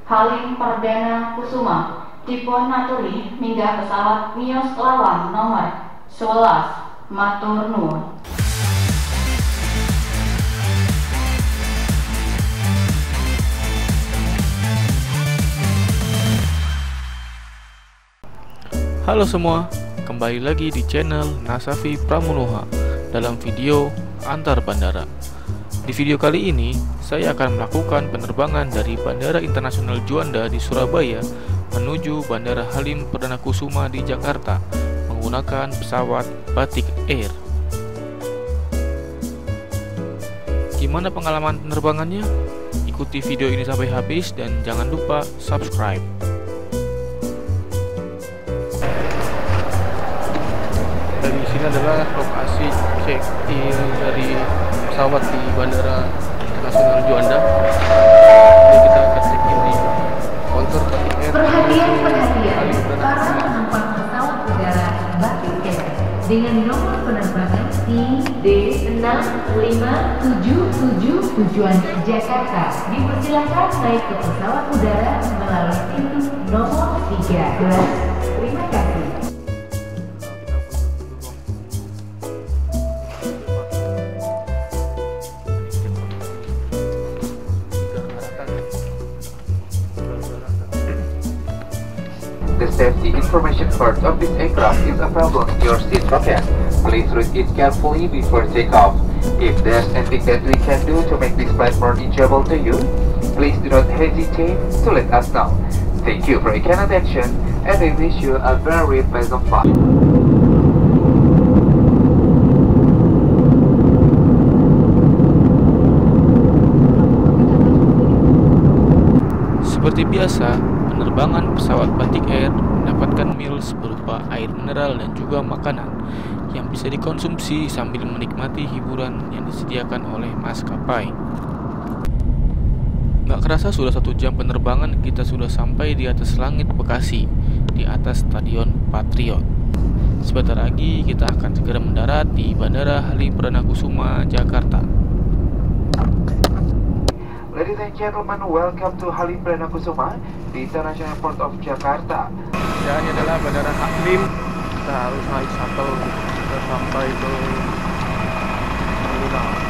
Halim Perdana Kusuma Dipun aturi minggah pesawat Mios Lawang nomor 11. Matur nuwun. Halo semua, kembali lagi di channel Nasafi Pramunuha dalam video antar bandara. Di video kali ini, saya akan melakukan penerbangan dari Bandara Internasional Juanda di Surabaya menuju Bandara Halim Perdana Kusuma di Jakarta menggunakan pesawat Batik Air. Gimana pengalaman penerbangannya? Ikuti video ini sampai habis dan jangan lupa subscribe. Dari sini adalah lokasi check-in dari pesawat di Bandara Internasional Juanda. Jadi kita akan check-in di counter Batik Air. Perhatian, para penumpang pesawat udara Batik Air dengan nomor penerbangan ID6577 tujuan Jakarta dipersilakan naik ke pesawat udara melalui pintu nomor 13. Terima kasih. The safety information part of this aircraft is available in your seat pocket. Please read it carefully before takeoff. If there's anything that we can do to make this flight more enjoyable to you, please do not hesitate to let us know. Thank you for your kind attention, and we wish you a very pleasant flight. Seperti biasa, penerbangan pesawat Batik Air mendapatkan meals berupa air mineral dan juga makanan yang bisa dikonsumsi sambil menikmati hiburan yang disediakan oleh maskapai. Gak kerasa sudah 1 jam penerbangan kita sudah sampai di atas langit Bekasi, di atas Stadion Patriot. Sebentar lagi kita akan segera mendarat di Bandara Halim Perdana Kusuma, Jakarta. Ladies and gentlemen, welcome to Halim Perdana Kusuma, the International Airport of Jakarta. Ya, ini adalah Bandara Halim. Kita harus naik shuttle kita sampai ke terminal.